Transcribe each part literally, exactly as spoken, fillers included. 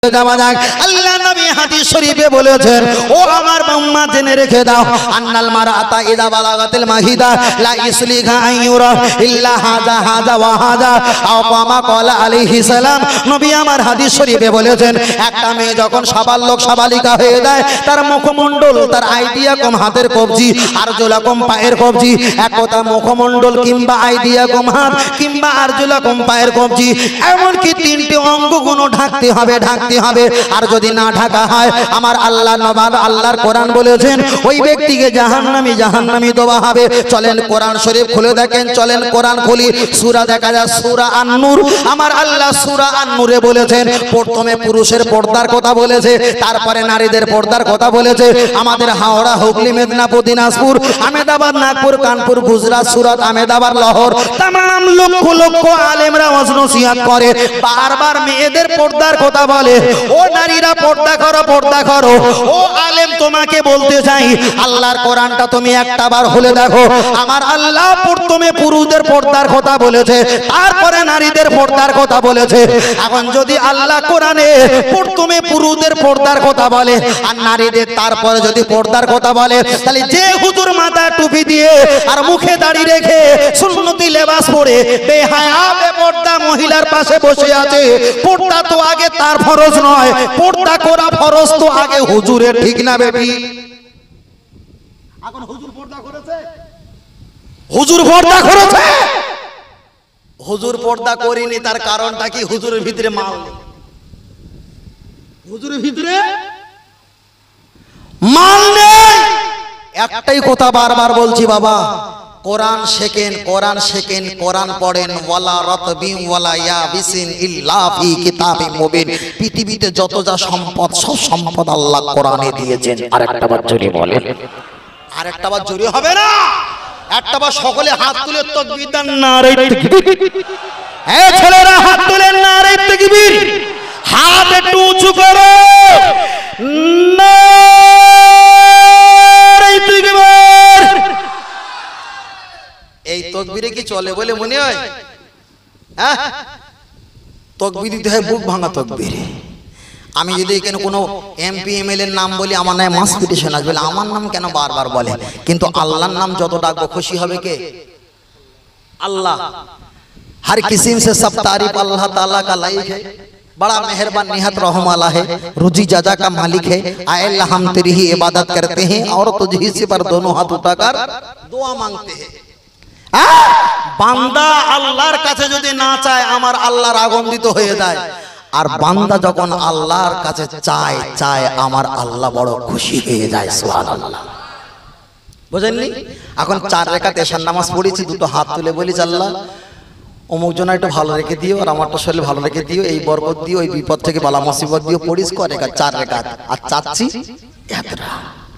যাওয়া যাক। আল্লাহ নবী হাদিস শরীফে বলেছেন, ও আমার উম্মাত জেনে রেখে দাও, আন্নাল মারাতা ইযা বালাগাতিল মাহিদা লা ইসলিহা আইয়ুরা ইল্লা হাযা হাযা ওয়া হাযা আও কামা ক্বালা আলাইহিস সালাম। নবী আমার হাদিস শরীফে বলেছেন, একটা মেয়ে যখন সাবালক সাবালিকা হয়ে যায়, তার মুখমণ্ডল, তার আইডিয়া কম হাতের কবজি, আর জোলা কম পায়ের কবজি, এক কথা মুখমণ্ডল কিংবা আইডিয়া কম হাত কিংবা আর জোলা কম পায়ের কবজি, এমনকি তিনটি অঙ্গগুলো ঢাকতে হবে, ঢাকতে হবে। আর যদি না ঢাকা হয়, আমার আল্লাহ নবাব আল্লাহর কোরআন বলেছেন, ওই ব্যক্তিকে জাহান্নামী জাহান্নামী দেওয়া হবে। চলেন কোরআন শরীফ খুলে দেখেন, চলেন কোরআন খুলি, সূরা দেখা যায় সূরা আন-নূর। আমার আল্লাহ সূরা আন-নূরে বলেছেন, প্রথমে পুরুষের পর্দার কথা বলেছে, তারপরে নারীদের পর্দার কথা বলেছে। আমাদের হাওড়া, হুগলি, মেদিনীপুর, দিনাজপুর, আহমেদাবাদ, নাগপুর, কানপুর, গুজরাট, সুরাত, আহমেদাবাদ, লাহোর, तमाम লক্ষ লক্ষ আলেমরা ওয়াজ নসিহত করে, বারবার মেয়েদের পর্দার কথা বলে। ও নারীরা পর্দা করো, পর্দা করো। ও আলেম তোমাকে বলতে চাই, আল্লাহর কোরআনটা তুমি একটা বার খুলে দেখো। আমার আল্লাহ প্রথমে পুরুষদের পর্দার কথা বলেছে, তারপরে নারীদের পর্দার কথা বলেছে। এখন যদি আল্লাহ কোরআনে প্রথমে পুরুষদের পর্দার কথা বলে আর নারীদের তারপরে যদি পর্দার কথা বলে, তাহলে যে হুজুর মাথায় টুপি দিয়ে আর মুখে দাড়ি রেখে সুন্নতি লেবাস পরে বেহায়া বেপর্দা মহিলার পাশে বসে আছে, পর্দা তো আগে তার ফরজ নয়, পর্দা করা ফরজ তো আগে হুজুরের, ঠিক না বেটি? এখন হুজুর পর্দা করেছে, হুজুর পর্দা করেছে, হুজুর পর্দা করেনি। তার কারণটা কি? হুজুরের ভিতরে মাল নেই, হুজুরের ভিতরে মাল নেই। একটাই কথা বারবার বলছি, বাবা কোরআন শেখেন, কোরআন শেখেন, কোরআন পড়েন। ওয়ালা রাতবিন ওয়ালা ইয়াবিসিন ইল্লা ফি কিতাবিম মুবিন। পৃথিবীতে যত যা সম্পদ, সব সম্পদ আল্লাহ কোরআনে দিয়েছেন। আরেকটা বার জোরে বলেন, আরেকটা বার জোরে হবে না, একটা বার সকলে হাত তুলে তাকবীর দেন, নারে তাকবীর। এই ছেলেরা হাত তুলে নারে তাকবীর, হাত একটু উঁচু করো, নারে তাকবীর। এই তাকবীরে কি চলে বলে মনে হয়? হ্যাঁ, তাকবীর দিতে হয় বুক ভাঙা তাকবীরে। আমি যদি এখানে কোনো এমপি এমএলএ এর নাম বলি, আমার নামে মাস পিটিশন আসবে, আমার নাম কেন বারবার বলে? কিন্তু আল্লাহর নাম যত ডাকবো খুশি হবে কে? আল্লাহ। हर किस्म से सब तारीफ अल्लाह ताला का लायक है, बड़ा मेहरबान निहत रहम वाला है, रुजी जजा का मालिक है। आए अल्लाह हम तेरी ही इबादत करते हैं और तुझी से पर दोनों हाथ उठाकर दुआ मांगते हैं। বান্দা আল্লাহর কাছে যদি না চায়, আমার আল্লাহর আগুন্দিত হয়ে যায়। আর বান্দা যখন আল্লাহর কাছে চায় চায় আমার আল্লাহ বড় খুশি হয়ে যায়। সুবহানাল্লাহ, বুঝেননি? এখন চার রাকাত এশার নামাজ পড়েছি, দুটো হাত তুলে বলি, আল্লাহ অমুক জন একটু ভালো রেখে দিও, আর আমারটা শরীর ভালো রেখে দিও, এই বরকত দিও, এই বিপদ থেকে বালা মুসিবত দিও। পড়িস কর রেখাত, চার রেখাত। আর চাচ্ছি এতটা।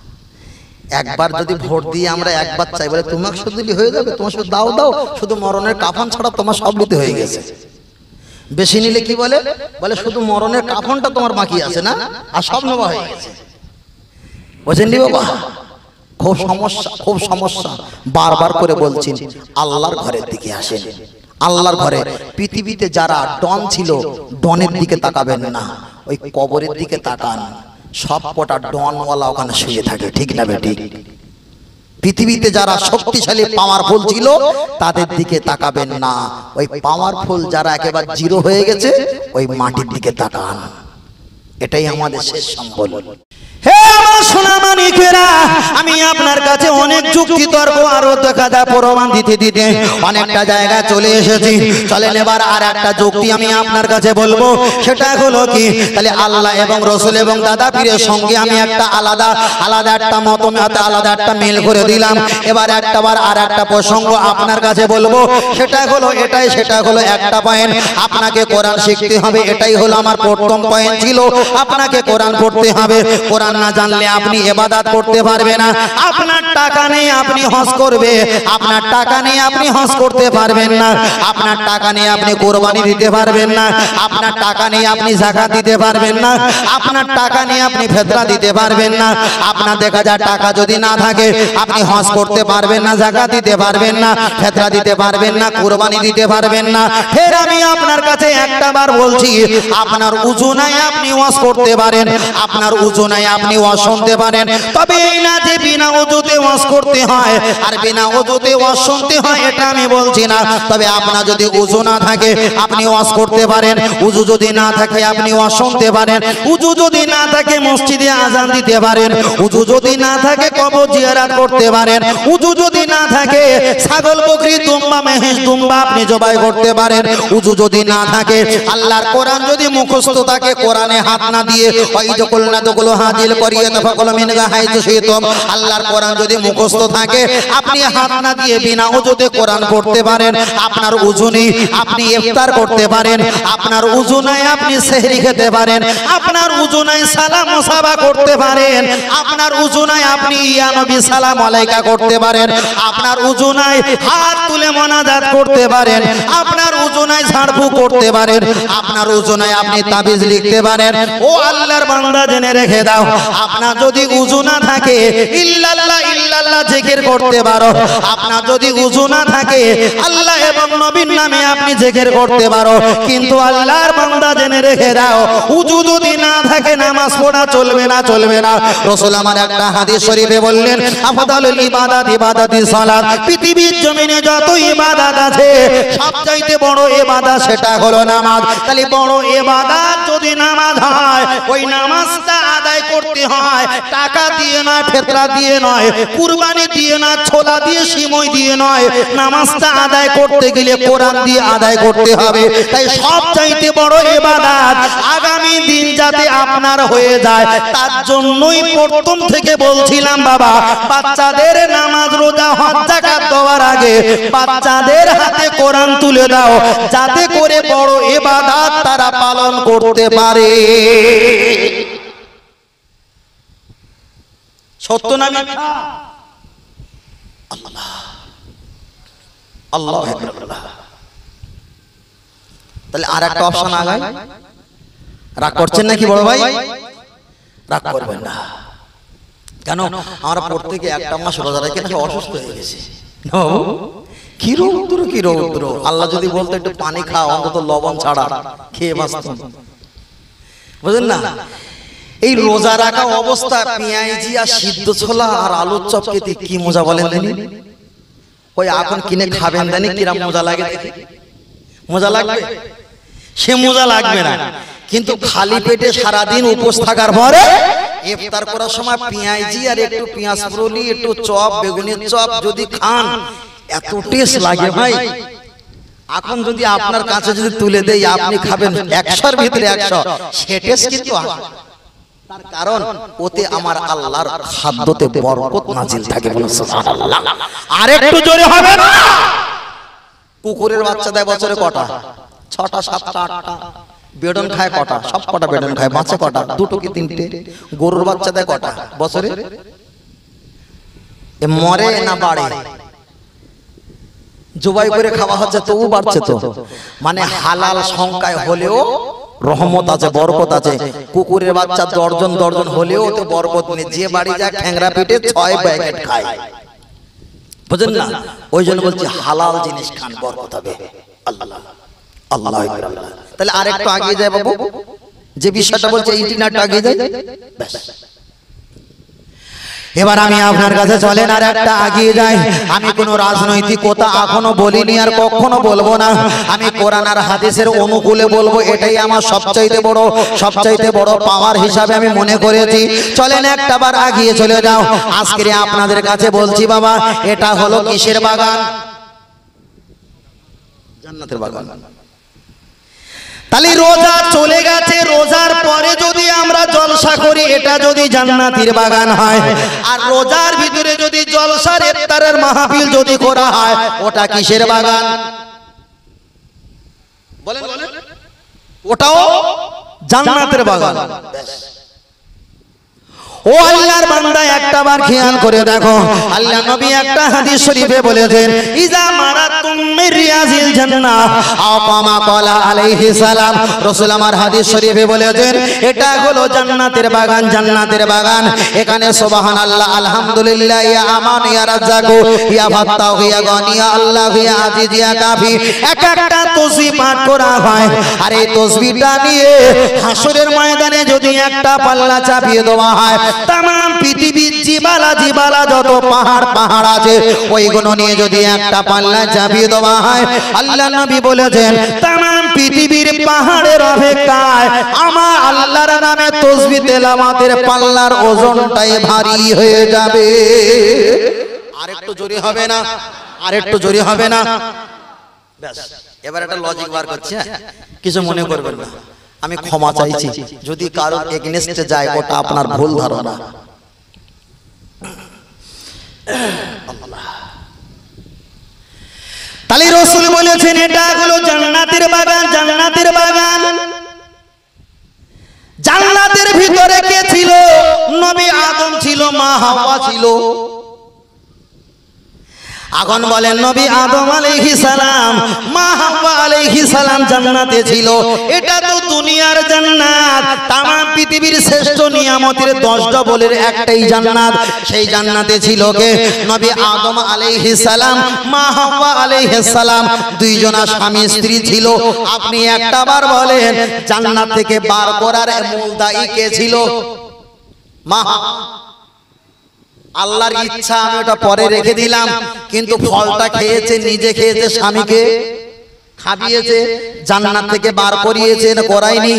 একবার যদি ভোট দিয়ে আমরা একবার চাই, বলে তোমার শুধু দিলে হয়ে যাবে, তোমার শুধু দাও দাও, শুধু মরণের কাফন ছাড়া তোমার সব নিতে হয়ে গেছে। বেশি নিলে কি বলে? বলে শুধু মরণের কাফনটা তোমার বাকি আছে না, আর সব নেওয়া হয়ে গেছে। বুঝেননি বাবা? খুব সমস্যা, খুব সমস্যা। বারবার করে বলছি, আল্লাহর ঘরের দিকে আসেন, আল্লাহর ঘরে। পৃথিবীতে যারা ডন ছিল, ডনের দিকে তাকাবেন না, ওই কবরের দিকে তাকান। সব কটা ডনওয়ালা ওখানে শুয়ে থাকে, ঠিক না বেটি? পৃথিবীতে যারা শক্তিশালী পাওয়ারফুল ছিল, তাদের দিকে তাকাবেন না। ওই পাওয়ারফুল যারা একেবারে জিরো হয়ে গেছে, ওই মাটির দিকে তাকান। এটাই আমাদের শেষ সম্বল। হে আমার সোনা মানিকেরা, আমি আপনার কাছে অনেক যুক্তি তর্ক আরো দেখা যায় প্রমাণ দিতে দিতে অনেকটা জায়গা চলে এসেছি। চলেন এবার আর একটা যুক্তি আমি আপনার কাছে বলবো। সেটা হলো কি, তাহলে আল্লাহ এবং রসুল এবং দাদা পীরের সঙ্গে আমি একটা আলাদা আলাদা একটা মতমতে আলাদা একটা মিল করে দিলাম। এবার একটা বার আর একটা প্রসঙ্গ আপনার কাছে বলবো। সেটা হলো এটাই, সেটা হলো একটা পয়েন্ট, আপনাকে কোরআন শিখতে হবে। এটাই হলো আমার প্রথম পয়েন্ট ছিল, আপনাকে কোরআন পড়তে হবে। কোরআন না জানলে আপনি ইবাদত করতে পারবে না, আপনার টাকা নেই আপনি হজ করবে, আপনার টাকা নেই আপনি হজ করতে পারবেন না, আপনার টাকা নেই আপনি কুরবানি দিতে পারবেন না, আপনার টাকা নেই আপনি যাকাত দিতে পারবেন না, আপনার টাকা নেই আপনি ফিতরা দিতে পারবেন না, আপনার দেখা যায় টাকা যদি না থাকে আপনি হজ করতে পারবেন না, যাকাত দিতে পারবেন না, ফিতরা দিতে পারবেন না, কুরবানি দিতে পারবেন না। ফের আমি আপনার কাছে একটা বার বলছি, আপনার উযু নাই আপনি ওয়াজ করতে পারেন, আপনার উযু নাই আপনি ওয়াজ শুনতে পারেন, তবে এই না যে বিনা উযুতে ওয়াজ করতে হয় আর বিনা উযুতে ওয়াজ শুনতে হয় এটা আমি বলছি না। তবে আপনার যদি উযু না থাকে আপনি ওয়াজ করতে পারেন, উযু যদি না থাকে আপনি ওয়াজ শুনতে পারেন, উযু যদি না থাকে মসজিদে আযান দিতে পারেন, উযু যদি না থাকে কবর জিয়ারত করতে পারেন, উযু যদি না থাকে ছাগল বকরি দুম্বা মহিষ দুম্বা আপনি জবাই করতে পারেন, উযু যদি না থাকে আল্লাহর কোরআন যদি মুখস্থ থাকে কোরআনে হাত না দিয়ে ওই যকুল না দগুলো হাজিল করিয়ে তফাকুল মিনগা হাইতু শীতম, আল্লাহর কোরআন যদি মুখস্থ থাকে আপনি হাত না দিয়ে বিনা উযুতে কোরআন পড়তে পারেন, আপনার উযু নেই আপনি ইফতার করতে পারেন, আপনার উযু নাই আপনি সেহরি খেতে পারেন, আপনার উযু নাই সালাম মুসাফা করতে পারেন, আপনার উযু নাই আপনি ইয়া নবী সালাম আলাইকা করতে পারেন, আপনার উযু নাই হাত তুলে মোনাজাত করতে পারেন, আপনার উযু নাই ঝাড়ফু করতে পারেন, আপনার উযু নাই আপনি তাবিজ লিখতে পারেন। ও আল্লাহর বান্দা জেনে রেখে দাও, আপনার যদি উযু না থাকে ইল্লাল্লাহ ইল্লাল্লাহ জিকির করতে পারো, আপনার যদি উযু না থাকে আল্লাহ এবং নবীর নামে আপনি জিকির করতে পারো, কিন্তু আল্লাহর বান্দা জেনে রেখে দাও উযু যদি না থাকে নামাজ পড়া চলবে না, চলবে না। রাসূল আমার একটা হাদিস শরীফে বললেন আফদালুল ইবাদাত ইবাদাতুস সালাত, পৃথিবীর জমিনে যত ইবাদত আছে সবচাইতে বড় ইবাদত সেটা হলো নামাজ। তাহলে বড় ইবাদত যদি নামাজ হয় ওই নামাজটা আদায় করতে হয় টাকা দিয়ে নয়, ফিতরা দিয়ে নয়, কুরবানি দিয়ে না, ছোলা দিয়ে সিমই দিয়ে নয়, নামাজটা আদায় করতে গেলে কোরআন দিয়ে আদায় করতে হবে। তাই সবচাইতে বড় ইবাদত আগামী দিন যাতে আপনার হয়ে যায় তার জন্যই প্রথম থেকে বলছিলাম বাবা বাচ্চাদের নামাজ রোজা হজ যাকাত দেওয়ার আগে বাচ্চাদের হাতে কোরআন তুলে দাও যাতে করে বড় ইবাদত তারা পালন করতে পারে। সত্য না মিথ্যা? আল্লাহ আল্লাহু আকবার। তাহলে আর একটা অপশন আগায়, রাগ করছেন নাকি বড় ভাই? রাগ করবেন না, কেন আমরা প্রত্যেকে একটা মাস রোজা রেখে নাকি অসুস্থ হয়ে গেছি। কি রৌদ্র কি রৌদ্র, আল্লাহ যদি বলতো একটু পানি খাও অন্তত লবণ ছাড়া খেয়ে বাঁচতাম, বুঝলেন না? এই রোজা রাখা অবস্থা পেঁয়াজি আর সিদ্ধ ছোলা আর আলুর চপ খেতে কি মজা বলেন জানি, ওই এখন কিনে খাবেন জানি কিরম মজা লাগে, মজা লাগবে? সে মজা লাগবে না, কিন্তু খালি পেটে সারাদিন উপোস থাকার পরে ইফতার করার সময় পেঁয়াজি আর একটু পেঁয়াজ ফুরলি একটু চপ বেগুনের চপ যদি খান এত টেস্ট লাগে ভাই। এখন যদি আপনার কাছে যদি তুলে দেই আপনি খাবেন একশোর ভিতরে একশো, সে টেস্ট কিন্তু আসে। তার কারণ ওতে আমার আল্লাহর খাদ্যতে বরকত নাজিল থাকে। বলুন সুবহানাল্লাহ। আর একটু জোরে হবে না? কুকুরের বাচ্চা দেয় বছরে কটা? ছটা সাতটা আটটা। বেডন খায় কটা? সব কটা বেডন খায়। বাচ্চা কটা? দুটো কি তিনটে? গরুর বাচ্চা দেয় কটা বছরে? এ মরে না বাড়ে? জবাই করে খাওয়া হচ্ছে তবু বাড়ছে তো, মানে হালাল সংখ্যায় হলেও রহমত আছে, বরকত আছে। কুকুরের বাচ্চা দর্জন দর্জন হলেও তো বরকত নেই, যে বাড়ি যায় ঠ্যাংরা পেটে ছয় প্যাকেট খায়, বুঝেন না? ওই জন্য বলছি হালাল জিনিস খান, বরকত হবে। আল্লাহ আল্লাহ আল্লাহ। তাহলে আরেকটু আগে যায় বাবু, যে বিষয়টা বলছে এইটি না একটু আগে যায়। এবার আমি আপনার কাছে চলেন আর একটা আগিয়ে যাই। আমি কোনো রাজনৈতিক কথা এখনো বলিনি আর কখনো বলবো না, আমি কোরআন আর হাদিসের অনুকূলে বলবো, এটাই আমার সবচাইতে বড় সবচাইতে বড় পাওয়ার হিসাবে আমি মনে করেছি। চলেন একটা বার আগিয়ে চলে যাও। আজকে আপনাদের কাছে বলছি বাবা, এটা হলো কিসের বাগান? জান্নাতের বাগান। তাহলে রোজা চলে গেছে, রোজার পরে যদি আমরা জলসা করি এটা যদি জান্নাতের বাগান হয়, আর রোজার ভিতরে যদি জলসার ইফতারের মাহফিল যদি করা হয় ওটা কিসের বাগান? বলেন বলেন। ওটাও জান্নাতের বাগান। ও আল্লাহর বান্দা একটা বার খেয়াল করে দেখো, আল্লাহ নবী একটা হাদিস শরীফে বলেছেন, ইজা মারাতুম মির রিয়াজিল জান্নাহ আও কামা ক্বালা আলাইহিস সালাম। রাসূল আমার হাদিস শরীফে বলেছেন, এটা হলো জান্নাতের বাগান, জান্নাতের বাগান। এখানে সুবহানাল্লাহ, আলহামদুলিল্লাহ, ইয়া আমান, ইয়া রাজ্জাকু, ইয়া ফাত্তাহু, ইয়া গনি, ইয়া আল্লাহ, ইয়া আজিজ, ইয়া কাফি, এক একটা তাসবিহ পাঠ করা হয়। আর এই তাসবিহটা নিয়ে হাসরের ময়দানে যদি একটা পাল্লা চাপিয়ে দেওয়া হয়, तमाम পৃথিবীর জিবালা জিবালা যত পাহাড় পাহাড় আছে ওইগুলো নিয়ে যদি একটা পাল্লা চাপিয়ে দেওয়া হয়, আল্লাহ নবী বলেছেন तमाम পৃথিবীর পাহাড়ের অপেক্ষায় আমার আল্লাহর নামে তাসবিহ তেলাওয়াতের পাল্লার ওজনটাই ভারী হয়ে যাবে। আরেকটু জোরে হবে না? আরেকটু জোরে হবে না? ব্যাস, এবার একটা লজিক বার করছে, কিছু মনে করবেন না, আমি ক্ষমা চাইছি যদি কারোর এগেইনস্টে যায়, ওটা আপনার ভুল ধারণা। তাহলে রাসূল বলেছেন এটা হলো জান্নাতের বাগান, জান্নাতের বাগান। জান্নাতের ভিতরে কে ছিল? নবী আদম ছিল, মা হাওয়া ছিল। এখন বলেন নবী আদম আলাইহিস সালাম, মা হাওয়া আলাইহিস সালাম জান্নাতে ছিল। এটা তো দুনিয়ার জান্নাত, तमाम পৃথিবীর শ্রেষ্ঠ নিয়ামতের দশ ডবলের একটাই জান্নাত। সেই জান্নাতে ছিল কে? নবী আদম আলাইহিস সালাম, মা হাওয়া আলাইহিস সালাম, দুইজনা স্বামী স্ত্রী ছিল। আপনি একটা বার বলেন জান্নাত থেকে বার করার মূল দায়ী কে ছিল? মা হাওয়া। আল্লাহর ইচ্ছা, আমি ওটা পরে রেখে দিলাম, কিন্তু ফলটা খেয়েছে, নিজে খেয়েছে, স্বামীকে খাবিয়েছে, জান্নাত থেকে বার করিয়েছে না করায়নি?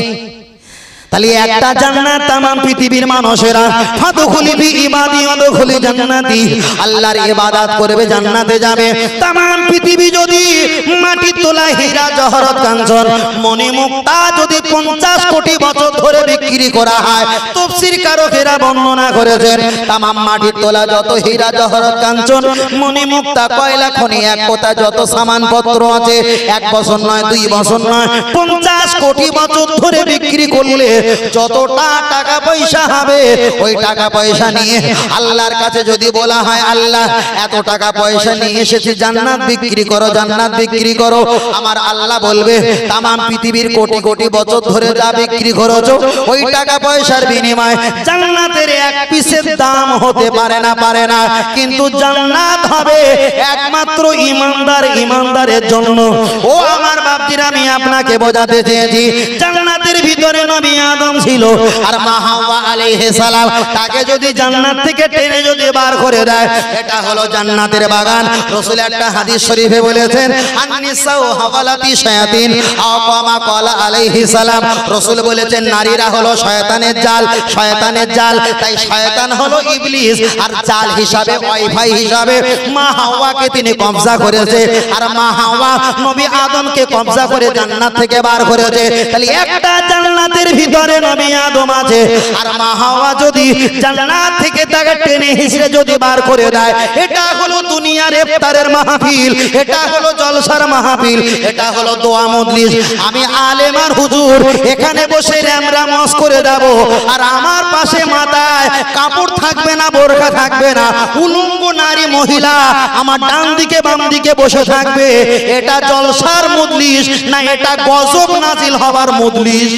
তাহলে একটা জান্নাত तमाम পৃথিবীর মানুষেরা ফাদখুলি বি ইবাদি ওয়াদখুলি জান্নাতি, আল্লাহর ইবাদত করবে, জান্নাতে যাবে। तमाम পৃথিবী যদি মাটির তোলা হীরা জহরত কাঞ্চন মণি মুক্তা যদি পঞ্চাশ কোটি বছর ধরে বিক্রি করা হয়, তাফসীর কারকেরা বর্ণনা করেছেন तमाम মাটির তোলা যত হীরা জহরত কাঞ্চন মণি মুক্তা কয়লা খনি এক কথা যত সামানপত্র আছে, এক বছর নয়, দুই বছর নয়, পঞ্চাশ কোটি বছর ধরে বিক্রি করলে যতটা টাকা পয়সা হবে, ওই টাকা পয়সা নিয়ে আল্লাহর কাছে যদি বলা হয় আল্লাহ এত টাকা পয়সা নিয়ে এসেছি, জান্নাত বিক্রি করো, জান্নাত বিক্রি করো, আমার আল্লাহ বলবে तमाम পৃথিবীর কোটি কোটি বছর ধরে যা বিক্রি করেছো ওই টাকা পয়সার বিনিময়ে জান্নাতের এক পিসের দাম হতে পারে না, পারে না। কিন্তু জান্নাত হবে একমাত্র ঈমানদার, ঈমানদারের জন্য। ও আমার বাপজিরা, আমি আপনাকে বোঝাতে চেয়েছি জান্নাতের ভিতরে নবী আদম ছিল আর মা হাওয়া আলাইহিস সালাম, তাকে যদি জান্নাত থেকে টেনে যদি বার করে দেয়, এটা হলো জান্নাতের বাগান। রাসূল একটা হাদিস শরীফে বলেছেন আন-নিসাউ হাওয়ালাতি শায়াতিন আও কামা ক্বালা আলাইহিস সালাম। রাসূল বলেছেন নারীরা হলো শয়তানের জাল, শয়তানের জাল। তাই শয়তান হলো ইবলিস, আর জাল হিসাবে, ওয়াইফাই হিসাবে মা হাওয়াকে তিনি কবজা করেছে, আর মা হাওয়া নবী আদমকে কবজা করে জান্নাত থেকে বার করেছে। তাহলে একটা জান্নাতের ভিতরে নবী আদম আছে, আর মা হাওয়া যদি জান্নাত থেকে তাকে টেনে হিসড়ে যদি বার করে দেয়, এটা হলো দুনিয়ার ইফতারের মাহফিল, এটা হলো জলসার মাহফিল, এটা হলো দোয়া মজলিস। আমি আলেম আর হুজুর এখানে বসে র্যামরা মস করে দেব, আর আমার পাশে মাথায় কাপড় থাকবে না, বোরকা থাকবে না, উলঙ্গ নারী মহিলা আমার ডান দিকে বাম দিকে বসে থাকবে। এটা জলসার মজলিস না এটা গজব নাজিল হবার মজলিস?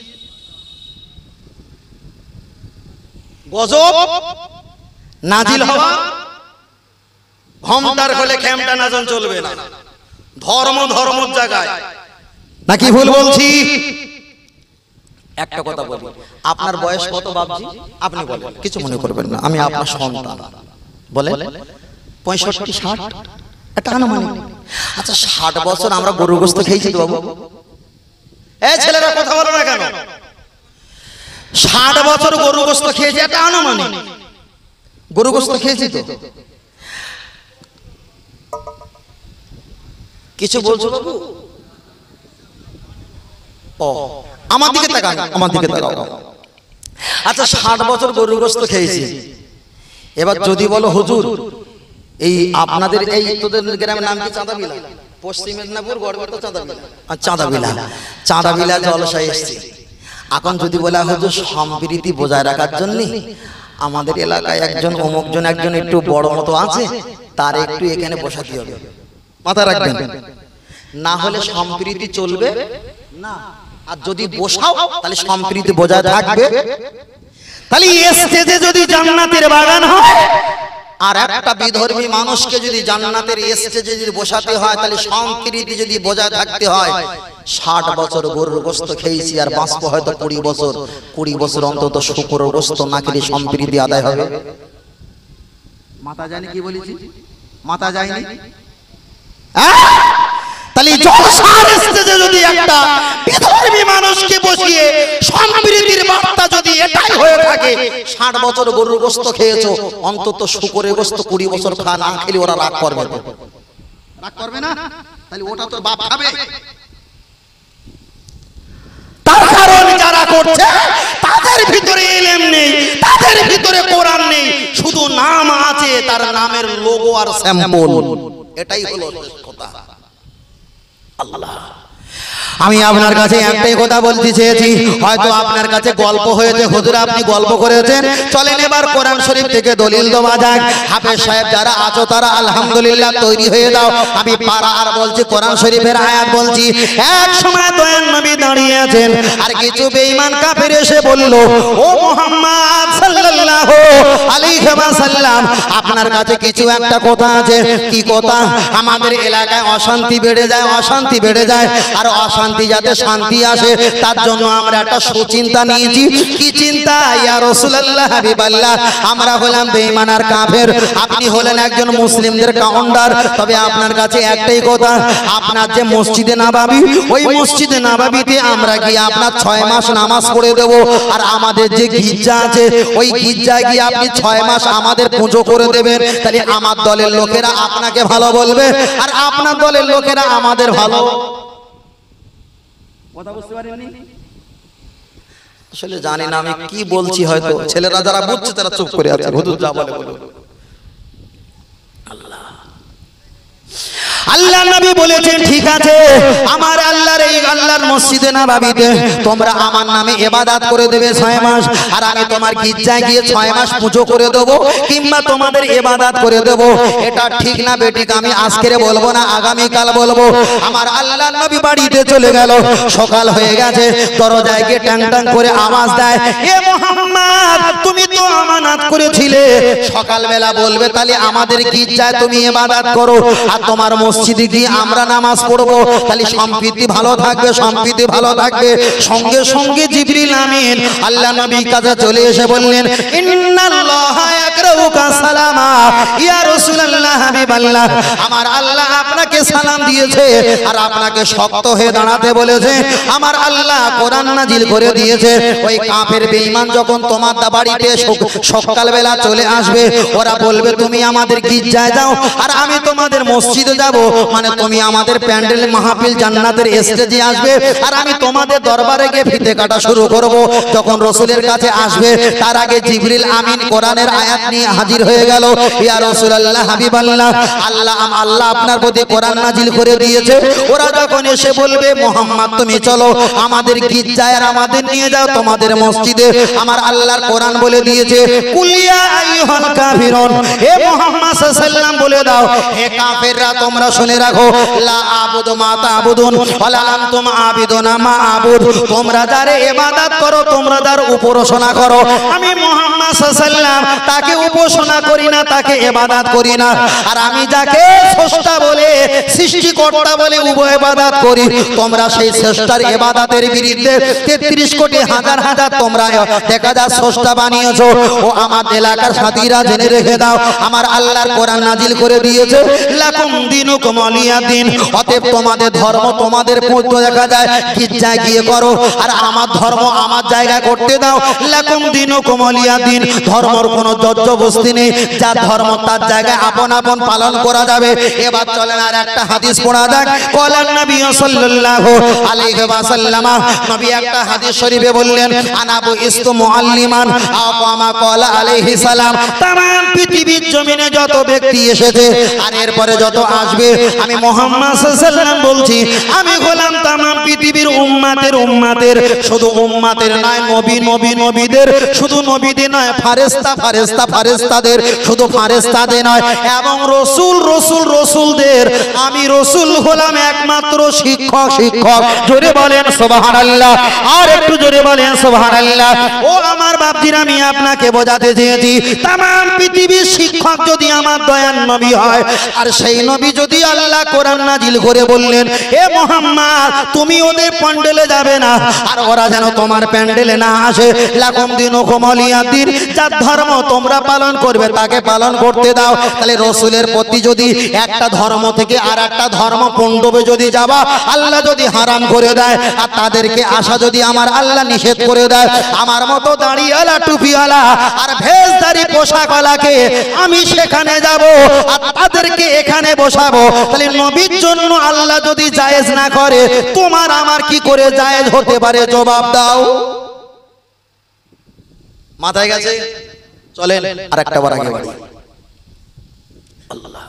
গজব নাজিল হওয়া, ঘমদার হলে খেমটা নাজন চলবে না, ধর্ম ধর্মের জায়গায় নাকি ভুল বলছি? একটা কথা বলি, আপনার বয়স কত বাবজি? আপনি বলেন, কিছু মনে করবেন না, আমি আপনার সন্তান। বলে পঁয়ষট্টি, ষাট, এটা আনুমানিক। আচ্ছা, ষাট বছর আমরা গরু গোস্ত খেয়েছি তো বাবু? এই ছেলেরা কথা বলো না কেন? ষাট বছর গরু গোস্ত খেয়েছি, এটা আনুমানিক। গরু গোস্ত খেয়েছি তো? কিছু বলছো বাবু? ও, আমার দিকে তাকান, আমার দিকে তাকাও। আচ্ছা, ষাট বছর গরু গোস্ত খেয়েছি, এবার যদি বলো হুজুর এই আপনাদের এই তোদের গ্রামের নাম কি? চাঁদাবিলা, পশ্চিম মেদিনীপুর, গড়বেতা চাঁদাবিলা। আর চাঁদাবিলা, চাঁদাবিলা জলসায় এসেছি। এখন যদি বলা হুজুর সম্প্রীতি বজায় রাখার জন্য আমাদের এলাকায় একজন অমুকজন একজন একটু বড় মতো আছে, তার একটু এখানে বসাতে হবে, মাথা রাখবেন, না হলে সম্প্রীতি চলবে না। আর যদি বসাও তাহলে সম্প্রীতি বজায় থাকবে। তাহলে স্টেজে যদি জান্নাতের বাগান হয়, আর একটা বিধর্মী মানুষকে যদি জান্নাতের স্টেজে যদি বসাতে হয়, তাহলে সম্প্রীতি যদি বজায় থাকতে হয়, ষাট বছর গরুর গোস্ত খেয়েছি আর বাঁচবো হয়তো কুড়ি বছর, কুড়ি বছর অন্তত শুকরের গোস্ত না খেলে সম্প্রীতি আদায় হবে। মাথা জানি কি বলেছি, মাথা যায়নি? তাহলে জলসার স্টেজে যদি একটা বিধর্মী মানুষকে বসিয়ে সম্প্রীতির বার্তা যদি এটাই হয়ে থাকে, ষাট বছর গরুর গোস্ত খেয়েছো, অন্তত শুকরের গোস্ত কুড়ি বছর খা, না খেলে ওরা রাগ করবে, রাগ করবে না? তাহলে ওটা তো বাপ খাবে। তার কারণ যারা করছে তাদের ভিতরে ইলম নেই, তাদের ভিতরে কোরআন নেই, শুধু নাম আছে, তার নামের লোগো আর স্যাম্পল, এটাই হলো কথা। আল্লাহ, আমি আপনার কাছে একটাই কথা বলতে চেয়েছি, হয়তো আপনার কাছে গল্প হয়েছে, হুজুর আপনি গল্প করেছেন, চলেন এবার কোরআন শরীফ থেকে দলিল দেওয়া যাক। হাফেজ সাহেব যারা আছো তারা আলহামদুলিল্লাহ তৈরি হয়ে দাও। আমি পারা আর বলছি, কোরআন শরীফের আয়াত বলছি। এক সময় দয়াল নবী দাঁড়িয়ে আছেন, আর কিছু বেঈমান কাফের এসে বলল, ও মুহাম্মদ সাল্লাল্লাহু আলাইহি ওয়াসাল্লাম, আপনার কাছে কিছু একটা কথা আছে। কি কথা? আমাদের এলাকায় অশান্তি বেড়ে যায়, অশান্তি বেড়ে যায়, আর অশান্তি যাতে শান্তি আসে তার জন্য আমরা একটা সুচিন্তা নিয়েছি। কি চিন্তা? ইয়া রাসূলুল্লাহ, হাবিবাল্লাহ, আমরা হলাম বেঈমান আর কাফের, আপনি হলেন একজন মুসলিমদের কাউন্টার। তবে আপনার কাছে একটাই কথা, আপনার যে মসজিদে নববী, ওই মসজিদে নববীতে আমরা গিয়ে আপনার ছয় মাস নামাজ পড়ে দেব, আর আমাদের যে গির্জা আছে ওই গির্জায় গিয়ে আপনি ছয় মাস আমাদের পুজো করে দেবেন। তাহলে আমার দলের লোকেরা আপনাকে ভালো বলবে, আর আপনার দলের লোকেরা আমাদের ভালো। কথা বুঝতে পারেননি? আসলে জানি না আমি কি বলছি, হয়তো ছেলেরা যারা বুঝছে তারা চুপ করে আছে, হুজুর যা বলে বলো। আল্লাহ আল্লাহ নবী বলেছেন, ঠিক আছে, আমার আল্লাহর এই আল্লাহর মসজিদে নববীতে তোমরা আমার নামে ইবাদত করে দেবে ছয় মাস, আর আমি তোমার গির্জায় গিয়ে ছয় মাস পুজো করে দেব, কিংবা তোমাদের ইবাদত করে দেব। এটা ঠিক না বেঠিক আমি আজকে বলবো না, আগামী কাল বলবো। আমার আল্লাহর নবী বাড়িতে চলে গেল, সকাল হয়ে গেছে, দরজায় গিয়ে ট্যাং ট্যাং করে আওয়াজ দেয়, এ মুহাম্মদ, তুমি তো আমানত করেছিলে সকালবেলা বলবে, তাহলে আমাদের গির্জায় তুমি ইবাদত করো, আর তোমার মসজিদে গিয়ে আমরা নামাজ পড়বো, তাহলে সম্প্রীতি ভালো থাকবে, সম্প্রীতি ভালো থাকবে। সঙ্গে সঙ্গে জিবরিল আমিন আল্লাহ নবীর কাছে চলে এসে বললেন, ইন্নাল্লাহা ইয়াকরাউকা সালামা ইয়া রাসূলুল্লাহ, হাবিবাল্লাহ, আমার আল্লাহ আপনাকে সালাম দিয়েছে, আর আপনাকে শক্ত হয়ে দাঁড়াতে বলেছে। আমার আল্লাহ কোরআন নাজিল করে দিয়েছে, ওই কাফের বেঈমান যখন তোমার বাড়িতে সকালবেলা চলে আসবে, ওরা বলবে তুমি আমাদের গির্জায় যাও, আর আমি তোমাদের মসজিদে যাব, মানে তুমি আমাদের প্যান্ডেল মাহফিল জান্নাতের স্টেজে আসবে, আর আমি তোমাদের দরবারে গিয়ে ফিতে কাটা শুরু করব। যখন রাসূলের কাছে আসবে, তার আগে জিবরিল আমিন কোরআনের আয়াত নিয়ে হাজির হয়ে গেল, ইয়া রাসূলুল্লাহ, হাবিবাল্লাহ, আল্লাহ আল্লাহ আপনার প্রতি কোরআন নাজিল করে দিয়েছে। ওরা যখন এসে বলবে, মুহাম্মদ তুমি চলো আমাদের গির্জায়, আর আমাদের নিয়ে যাও তোমাদের মসজিদে, আমার আল্লাহর কোরআন বলে দিয়েছে, কুল ইয়া আইয়ুহাল কাফিরুন, হে মুহাম্মদ সাল্লাল্লাহু আলাইহি ওয়াসাল্লাম বলে দাও, হে কাফেররা তোমরা শুনে রাখো, লা আবুদু মা তা'বুদুন ওয়ালা আনতুম আবিদুনা মা আবুদ, তোমরা যারে ইবাদত করো, তোমরা যার উপাসনা করো, আমি মুহাম্মদ সাল্লাল্লাহু আলাইহি ওয়াসাল্লাম তাকে উপাসনা করি না, তাকে ইবাদত করি না, আর আমি যাকে স্রষ্টা বলে, সৃষ্টিকর্তা বলে উভয় ইবাদত করি, তোমরা সেই স্রষ্টার ইবাদতের বিরুদ্ধে তেত্রিশ কোটি হাজার হাজার তোমরা দেখা যায় স্রষ্টা বানিয়েছো। ও আমার এলাকার সাথীরা জেনে রেখে দাও, আমার আল্লাহর কোরআন নাজিল করে দিয়েছে, লাকুম দিনুকুম ওয়ালিয়া দিন, অতএব তোমাদের ধর্ম তোমাদের পূর্ণ দেখা যায় গির্জায় গিয়ে করো, আর আমার ধর্ম আমার জায়গায় করতে দাও। লাকুম দিনুকুম ওয়ালিয়া দিন, ধর্মর কোনো জজ্জবস্তি নেই, যার ধর্ম তার জায়গায় আপন আপন পালন করা যাবে। এবার চলেন আর একটা হাদিস পড়া যাক। কলান নবী সাল্লাল্লাহু আলাইহি ওয়াসাল্লাম, নবী একটা হাদিস শরীফে বললেন, আনাবু ইস্তু মুআল্লিমান আও কামা ক্বালা আলাইহিস সালাম, तमाम পৃথিবীর জমিনে যত ব্যক্তি এসেছে আর এরপরে যত আসবে, আমি মুহাম্মদ সাল্লাল্লাহু আলাইহি ওয়াসাল্লাম বলছি, আমি হলাম तमाम পৃথিবীর উম্মতের উম্মতের শুধু উম্মতের নয়, নবী নবী নবীদের শুধু নবীদের নয়, নয়, ফারেস্তা ফারেস্তা ফারেস্তাদের, শুধু ফারেস্তাদের নয়, এবং রসুল রসুল রসুলদের আমি রসুল হলাম একমাত্র শিক্ষক। শিক্ষক জোরে বলেন সুবহানাল্লাহ, আর একটু জোরে বলেন সুবহানাল্লাহ। ও আমার বাপজিরা, আমি আপনাকে বোঝাতে চেয়েছি তামাম পৃথিবীর শিক্ষক যদি আমার দয়ার নবী হয়, আর সেই নবী যদি আল্লাহ কোরআন নাজিল করে বললেন, এ মুহাম্মদ তুমি ওদের প্যান্ডেলে যাবে না, আর ওরা যেন তোমার প্যান্ডেলে না আসে, লাকুম দীনুকুম ওয়ালিয়া দ্বীন, যার ধর্ম তোমরা পালন করবে তাকে পালন করতে দাও। তাহলে রসুলের প্রতি যদি একটা ধর্ম থেকে আর একটা ধর্ম পণ্ডবে যদি যাবা আল্লাহ যদি হারাম করে দেয়, আর তাদেরকে আসা যদি আমার আল্লাহ নিষেধ করে দেয়, আমার মতো দাড়িওয়ালা টুপিওয়ালা আর ভেষধারী পোশাকওয়ালাকে আমি সেখানে যাব আর তাদেরকে এখানে বসাবো। তাহলে নবীর জন্য আল্লাহ যদি জায়েজ না করে, তোমার আমার কি করে জায়েজ হতে পারে? জবাব দাও। মাথায় গেছে? চলেন আর একটা বার আগে বাড়ি। আল্লাহ,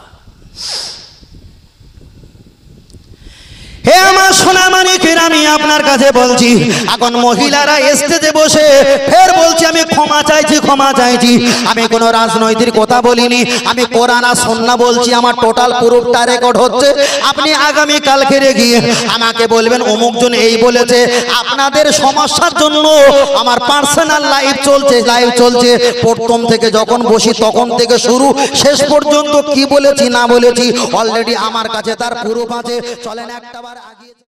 হে আমার সোনা মানিকের, আমি আপনার কাছে বলছি, এখন মহিলারা স্টেজে বসে ফের বলছি আমি ক্ষমা চাইছি, ক্ষমা চাইছি। আমি কোনো রাজনৈতিক কথা বলিনি, আমি কোরআন আর সুন্নাহ বলছি। আমার টোটাল প্রুফটা রেকর্ড হচ্ছে। আপনি আগামী কালকে গিয়ে আমাকে বলবেন অমুক জন এই বলেছে। আপনাদের সমস্যার জন্য আমার পার্সোনাল লাইভ চলছে, লাইভ চলছে প্রথম থেকে যখন বসি তখন থেকে শুরু শেষ পর্যন্ত কি বলেছি না বলেছি অলরেডি আমার কাছে তার প্রুফ আছে। চলেন একটা বার আগে।